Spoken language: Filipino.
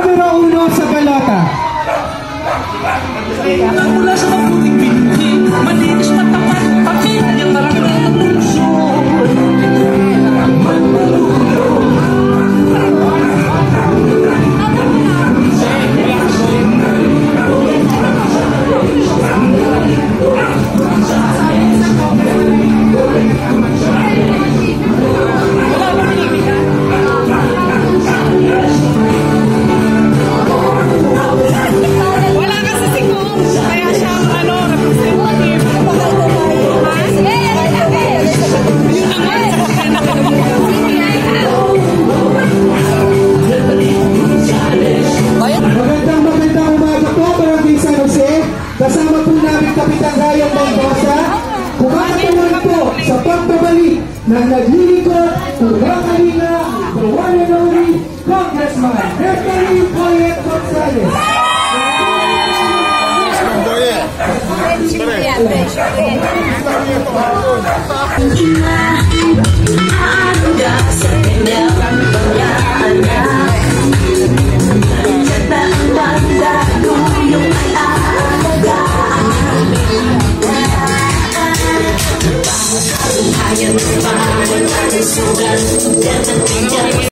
numero 1 sa balota. Mula sa maputing pinti, malinis matapat, takit niyang talagang puso. Magandang umaga po, Barangay Sanjose. Kasama po namin Kapitan Ryan Sanjose. Kumakatawan po sa pagbabalik ng naglilingkod, Urang Kalina, the one and only Congressman Anthony Poyet Gonzales. Boyet.